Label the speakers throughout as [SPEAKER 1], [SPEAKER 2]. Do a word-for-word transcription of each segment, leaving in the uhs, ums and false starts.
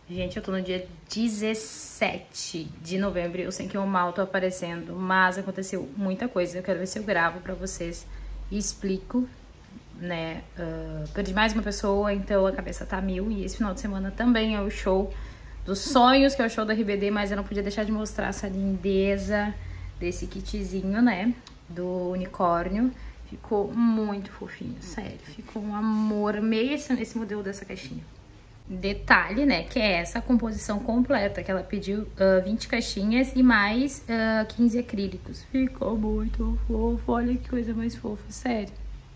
[SPEAKER 1] Gente, eu tô no dia dezessete de novembro. Eu sei que eu mal tô aparecendo, mas aconteceu muita coisa. Eu quero ver se eu gravo pra vocês e explico, né? Uh, perdi mais uma pessoa, então a cabeça tá mil. E esse final de semana também é o show dos sonhos, que é o show da R B D, mas eu não podia deixar de mostrar essa lindeza desse kitzinho, né? Do unicórnio. Ficou muito fofinho, sério. Ficou um amor. Amei esse, esse modelo dessa caixinha. Detalhe, né, que é essa composição completa, que ela pediu uh, vinte caixinhas e mais uh, quinze acrílicos. Ficou muito fofo, olha que coisa mais fofa, sério.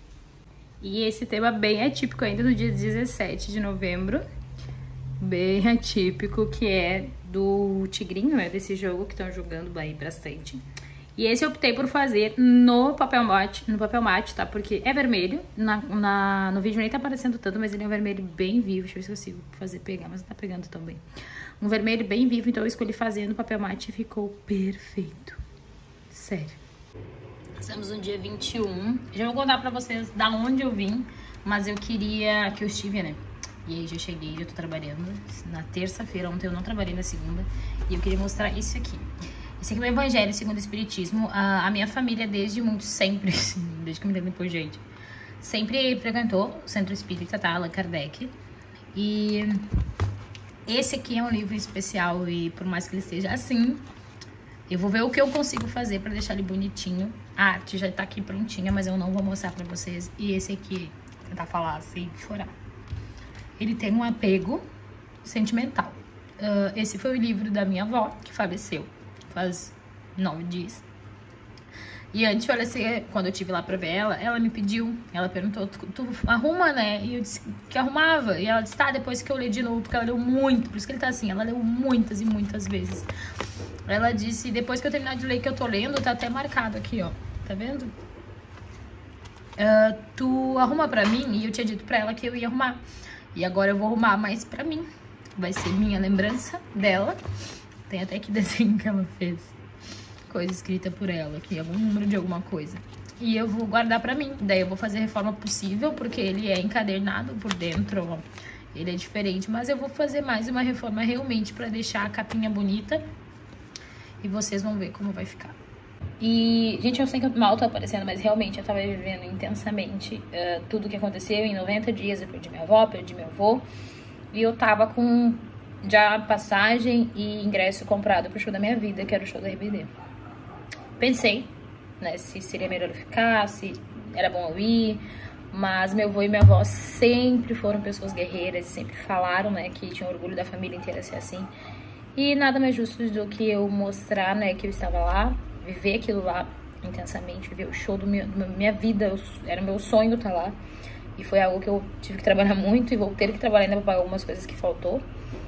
[SPEAKER 1] E esse tema bem atípico ainda no dia dezessete de novembro. Bem atípico, que é do tigrinho, né, desse jogo que estão jogando aí bastante. E esse eu optei por fazer no papel mate, no papel mate, tá? Porque é vermelho, na, na, no vídeo nem tá aparecendo tanto, mas ele é um vermelho bem vivo. Deixa eu ver se eu consigo fazer pegar, mas não tá pegando tão bem. Um vermelho bem vivo, então eu escolhi fazer no papel mate e ficou perfeito. Sério. Estamos no dia vinte e um. Já vou contar pra vocês da onde eu vim, mas eu queria que eu estive, né? E aí já cheguei, já tô trabalhando na terça-feira, ontem eu não trabalhei na segunda. E eu queria mostrar isso aqui. Esse aqui é o Evangelho segundo o Espiritismo. A, a minha família, desde muito, sempre, desde que eu me lembro por gente, sempre frequentou o Centro Espírita, tá? Allan Kardec. E esse aqui é um livro especial e por mais que ele seja assim, eu vou ver o que eu consigo fazer pra deixar ele bonitinho. A arte já tá aqui prontinha, mas eu não vou mostrar pra vocês. E esse aqui, tentar falar sem chorar. Ele tem um apego sentimental. Uh, esse foi o livro da minha avó, que faleceu faz nove dias. E antes de falecer, quando eu tive lá pra ver ela, ela me pediu, ela perguntou, tu, tu arruma, né? E eu disse que arrumava. E ela disse, tá, depois que eu ler de novo, porque ela leu muito, por isso que ele tá assim, ela leu muitas e muitas vezes. Ela disse, depois que eu terminar de ler, que eu tô lendo, tá até marcado aqui, ó, tá vendo? Uh, tu arruma pra mim, e eu tinha dito pra ela que eu ia arrumar. E agora eu vou arrumar mais pra mim. Vai ser minha lembrança dela. Tem até que desenho que ela fez. Coisa escrita por ela aqui, algum número de alguma coisa. E eu vou guardar pra mim. Daí eu vou fazer a reforma possível, porque ele é encadernado por dentro, ó. Ele é diferente, mas eu vou fazer mais uma reforma realmente pra deixar a capinha bonita. E vocês vão ver como vai ficar. E, gente, eu sei que eu mal tô aparecendo, mas realmente eu tava vivendo intensamente uh, tudo que aconteceu. Em noventa dias eu perdi minha avó, perdi meu avô. E eu tava com já passagem e ingresso comprado pro show da minha vida, que era o show da R B D. Pensei, né, se seria melhor eu ficar, se era bom eu ir, mas meu avô e minha avó sempre foram pessoas guerreiras, sempre falaram, né, que tinham orgulho da família inteira ser assim. E nada mais justo do que eu mostrar, né, que eu estava lá, viver aquilo lá intensamente, viver o show do meu, da minha vida, eu, era meu sonho estar lá. E foi algo que eu tive que trabalhar muito e vou ter que trabalhar ainda pra pagar algumas coisas que faltou.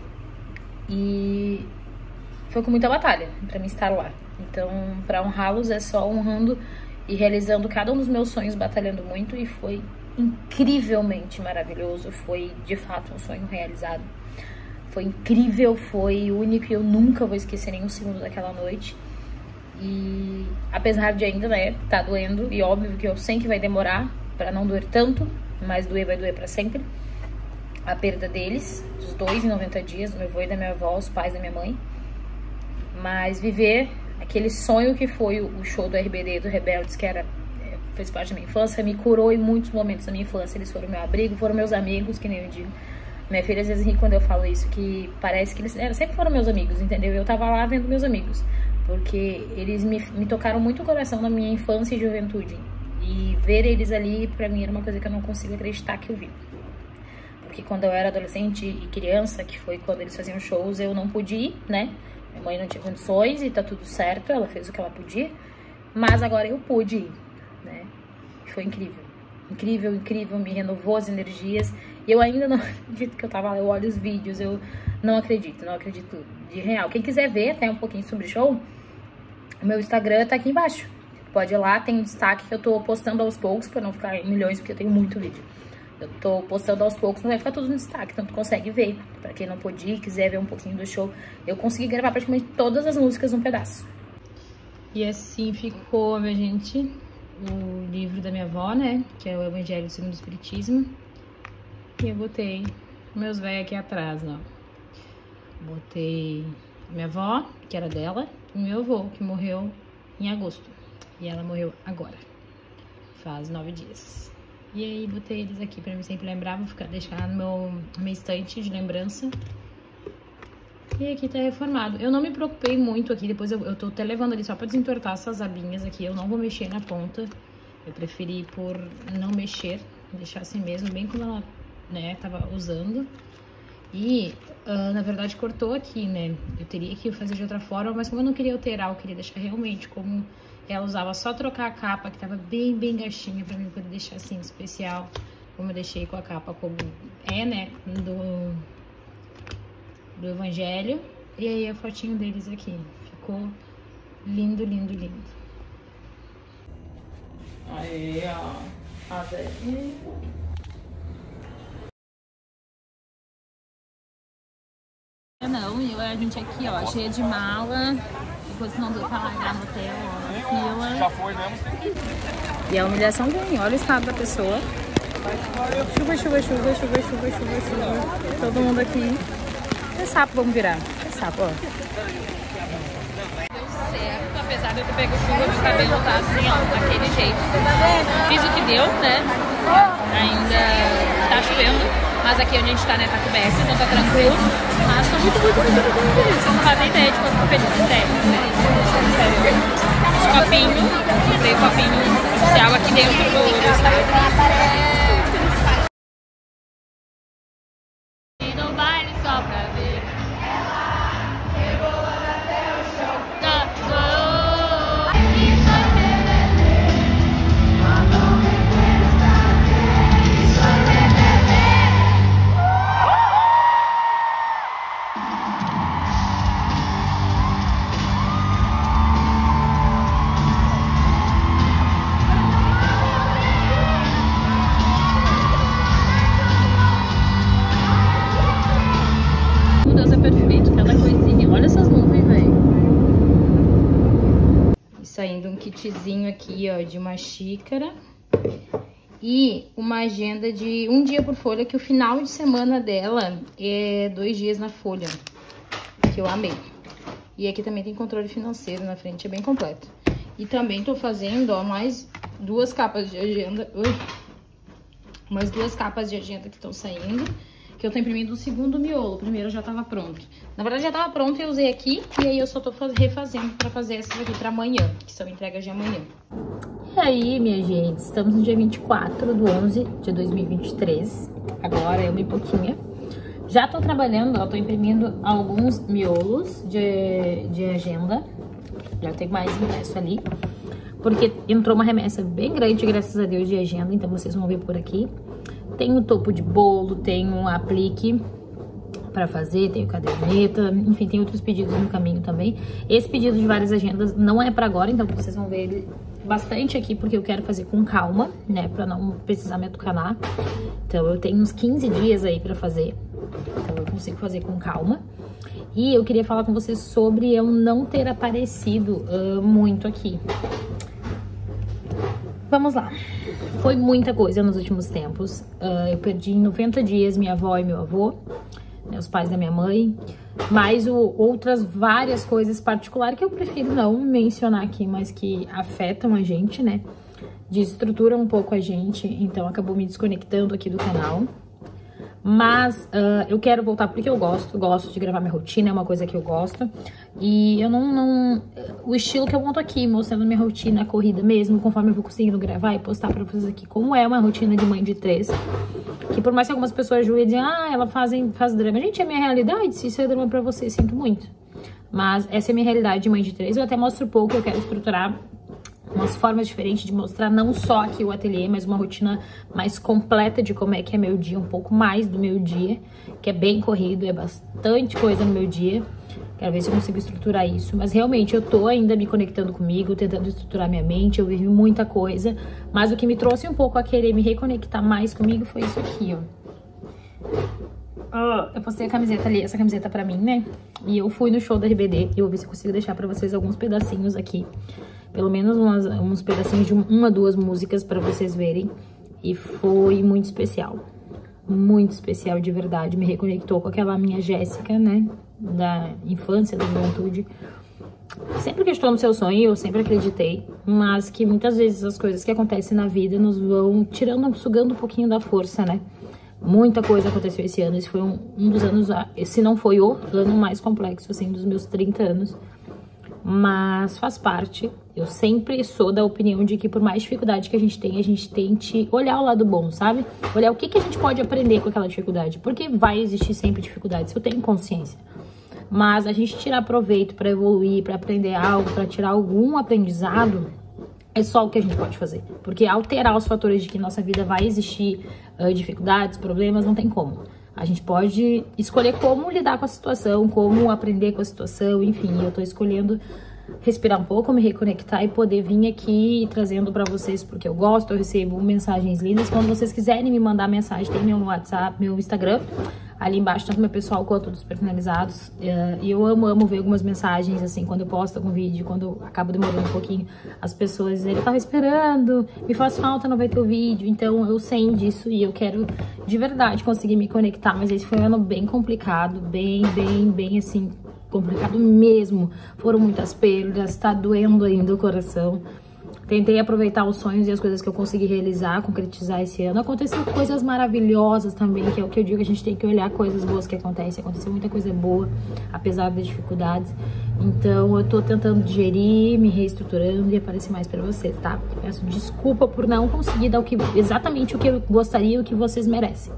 [SPEAKER 1] E foi com muita batalha pra mim estar lá. Então, pra honrá-los é só honrando e realizando cada um dos meus sonhos, batalhando muito. E foi incrivelmente maravilhoso. Foi, de fato, um sonho realizado. Foi incrível, foi único e eu nunca vou esquecer nenhum segundo daquela noite. E apesar de ainda, né, tá doendo, e óbvio que eu sei que vai demorar pra não doer tanto, mas doer vai doer pra sempre. A perda deles, dos dois em noventa dias, do meu avô e da minha avó, os pais da minha mãe. Mas viver aquele sonho que foi o show do R B D, do Rebeldes, que era, fez parte da minha infância, me curou em muitos momentos da minha infância. Eles foram meu abrigo, foram meus amigos, que nem eu digo. Minha filha às vezes ri quando eu falo isso, que parece que eles eram, sempre foram meus amigos, entendeu? Eu tava lá vendo meus amigos, porque eles me, me tocaram muito o coração na minha infância e juventude. E ver eles ali, pra mim, era uma coisa que eu não consigo acreditar que eu vi. Porque quando eu era adolescente e criança, que foi quando eles faziam shows, eu não pude ir, né? Minha mãe não tinha condições e tá tudo certo, ela fez o que ela podia. Mas agora eu pude ir, né? E foi incrível. Incrível, incrível, me renovou as energias. E eu ainda não acredito que eu tava lá, eu olho os vídeos, eu não acredito, não acredito de real. Quem quiser ver até um pouquinho sobre o show, o meu Instagram tá aqui embaixo. Pode ir lá, tem um destaque que eu tô postando aos poucos, pra não ficar em milhões, porque eu tenho muito vídeo. Eu tô postando aos poucos, não vai ficar tudo no destaque, então tu consegue ver. Pra quem não pôde ir, quiser ver um pouquinho do show, eu consegui gravar praticamente todas as músicas num pedaço. E assim ficou, minha gente, o livro da minha avó, né? Que é o Evangelho segundo o Espiritismo. E eu botei meus velhos aqui atrás, ó. botei minha avó, que era dela, e meu avô, que morreu em agosto. E ela morreu agora, faz nove dias. E aí botei eles aqui pra mim sempre lembrar, vou ficar, deixar no meu, no meu estante de lembrança. E aqui tá reformado. Eu não me preocupei muito aqui, depois eu, eu tô até levando ali só pra desentortar essas abinhas aqui. Eu não vou mexer na ponta, eu preferi por não mexer, deixar assim mesmo, bem como ela, né, tava usando. E, uh, na verdade, cortou aqui, né? Eu teria que fazer de outra forma, mas como eu não queria alterar, eu queria deixar realmente como ela usava, só trocar a capa, que tava bem, bem gastinha, pra mim poder deixar assim, especial, como eu deixei com a capa como é, né, do, do Evangelho. E aí a fotinho deles aqui, ficou lindo, lindo, lindo. Aí, ó, a daqui. Não, e a gente aqui, ó, cheia de mala, depois não deu pra largar no hotel, ó, na fila.
[SPEAKER 2] Já foi mesmo?
[SPEAKER 1] E a humilhação vem, olha o estado da pessoa. Chuva, chuva, chuva, chuva, chuva, chuva, chuva. Todo mundo aqui. É sapo, vamos virar. É sapo, ó. Deu certo, apesar de eu ter pego chuva, meu cabelo tá assim, ó, daquele jeito. Fiz o que deu, né? Ainda tá chovendo. Mas aqui onde a gente tá, né, tá coberto, então tá tranquilo. Mas tô muito, muito, muito, muito, muito feliz. Vocês não fazem ideia de quanto tô feliz, sério. Sério. Esse copinho, comprei o copinho oficial aqui dentro do estado. E no baile só pra ver. Deus é perfeito, cada coisinha. Olha essas nuvens, velho. E saindo um kitzinho aqui, ó, de uma xícara. E uma agenda de um dia por folha, que o final de semana dela é dois dias na folha. Que eu amei. E aqui também tem controle financeiro na frente, é bem completo. E também tô fazendo, ó, mais duas capas de agenda. Ui. Mais duas capas de agenda que estão saindo. Que eu tô imprimindo o segundo miolo, o primeiro já tava pronto. Na verdade já tava pronto e eu usei aqui, e aí eu só tô refazendo pra fazer essas aqui pra amanhã, que são entregas de amanhã. E aí, minha gente, estamos no dia vinte e quatro do onze de dois mil e vinte e três, agora é uma e pouquinha. Já tô trabalhando, ó, tô imprimindo alguns miolos de, de agenda, já tem mais impresso ali, porque entrou uma remessa bem grande, graças a Deus, de agenda, então vocês vão ver por aqui. Tem o topo de bolo, tem um aplique pra fazer, tem o caderneta, enfim, tem outros pedidos no caminho também. Esse pedido de várias agendas não é pra agora, então vocês vão ver ele bastante aqui, porque eu quero fazer com calma, né, pra não precisar me atucanar. Então eu tenho uns quinze dias aí pra fazer, então eu consigo fazer com calma. E eu queria falar com vocês sobre eu não ter aparecido uh, muito aqui. Vamos lá. Foi muita coisa nos últimos tempos. Uh, eu perdi em noventa dias minha avó e meu avô, né, os pais da minha mãe, mais o, outras várias coisas particulares que eu prefiro não mencionar aqui, mas que afetam a gente, né? Desestruturam um pouco a gente, então acabou me desconectando aqui do canal. Mas uh, eu quero voltar porque eu gosto, gosto de gravar minha rotina, é uma coisa que eu gosto. E eu não, não... O estilo que eu monto aqui, mostrando minha rotina, a corrida mesmo, conforme eu vou conseguindo gravar e postar pra vocês aqui, como é uma rotina de mãe de três. Que por mais que algumas pessoas julguem e dizem, ah, ela faz, faz drama. Gente, é minha realidade, se isso é drama pra vocês, sinto muito. Mas essa é a minha realidade de mãe de três. Eu até mostro pouco, eu quero estruturar umas formas diferentes de mostrar não só aqui o ateliê, mas uma rotina mais completa de como é que é meu dia, um pouco mais do meu dia, que é bem corrido, é bastante coisa no meu dia. Quero ver se eu consigo estruturar isso, mas realmente eu tô ainda me conectando comigo, tentando estruturar minha mente, eu vivi muita coisa, mas o que me trouxe um pouco a querer me reconectar mais comigo foi isso aqui, ó. Eu postei a camiseta ali, essa camiseta pra mim, né? E eu fui no show da R B D, eu vou ver se eu consigo deixar pra vocês alguns pedacinhos aqui. Pelo menos umas, uns pedacinhos de uma, duas músicas pra vocês verem. E foi muito especial. Muito especial, de verdade. Me reconectou com aquela minha Jéssica, né? da infância, da juventude, sempre acreditou no seu sonho, eu sempre acreditei, mas que muitas vezes as coisas que acontecem na vida nos vão tirando, sugando um pouquinho da força, né? Muita coisa aconteceu esse ano, esse foi um, um dos anos, se não foi o ano mais complexo, assim, dos meus trinta anos, mas faz parte. Eu sempre sou da opinião de que por mais dificuldade que a gente tem, a gente tente olhar o lado bom, sabe? Olhar o que, que a gente pode aprender com aquela dificuldade, porque vai existir sempre dificuldades, eu tenho consciência. Mas a gente tirar proveito para evoluir, para aprender algo, para tirar algum aprendizado, é só o que a gente pode fazer. Porque alterar os fatores de que nossa vida vai existir uh, dificuldades, problemas, não tem como. A gente pode escolher como lidar com a situação, como aprender com a situação, enfim, eu tô escolhendo respirar um pouco, me reconectar e poder vir aqui trazendo pra vocês, porque eu gosto, eu recebo mensagens lindas. Quando vocês quiserem me mandar mensagem, tem meu WhatsApp, meu Instagram, ali embaixo, tanto meu pessoal quanto dos personalizados. E eu amo, amo ver algumas mensagens, assim, quando eu posto algum vídeo, quando eu acabo demorando um pouquinho, as pessoas dizem, eu tava esperando, me faz falta, não vai ter o vídeo. Então eu sei disso e eu quero de verdade conseguir me conectar, mas esse foi um ano bem complicado, bem, bem, bem, assim, complicado mesmo. Foram muitas perdas, tá doendo ainda o coração. Tentei aproveitar os sonhos e as coisas que eu consegui realizar, concretizar esse ano. Aconteceu coisas maravilhosas também, que é o que eu digo, a gente tem que olhar coisas boas que acontecem. Aconteceu muita coisa boa, apesar das dificuldades. Então eu tô tentando digerir, me reestruturando e aparecer mais pra vocês, tá? Peço desculpa por não conseguir dar o que, exatamente o que eu gostaria e o que vocês merecem.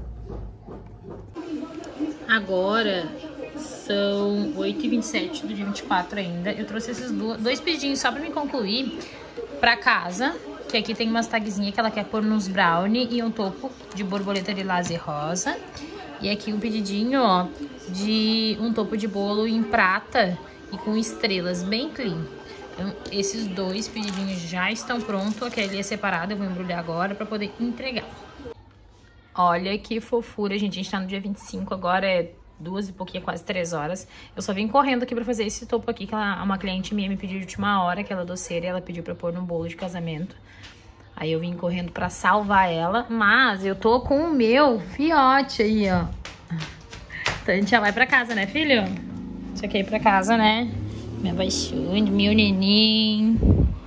[SPEAKER 1] Agora são oito e vinte e sete do dia vinte e quatro ainda. Eu trouxe esses dois pedinhos só pra me concluir pra casa, que aqui tem umas tagzinhas que ela quer pôr nos brownie e um topo de borboleta lilás e rosa. E aqui um pedidinho, ó, de um topo de bolo em prata e com estrelas, bem clean. Então, esses dois pedidinhos já estão prontos. Aquele é separado, eu vou embrulhar agora pra poder entregar. Olha que fofura, gente. A gente tá no dia vinte e cinco, agora é duas e pouquinho, quase três horas. Eu só vim correndo aqui pra fazer esse topo aqui, que ela, uma cliente minha me pediu de última hora, aquela doceira, e ela pediu pra pôr no bolo de casamento. Aí eu vim correndo pra salvar ela, mas eu tô com o meu fiote aí, ó. Então a gente já vai pra casa, né, filho? Você quer ir pra casa, né? Minha baixinha, meu neném.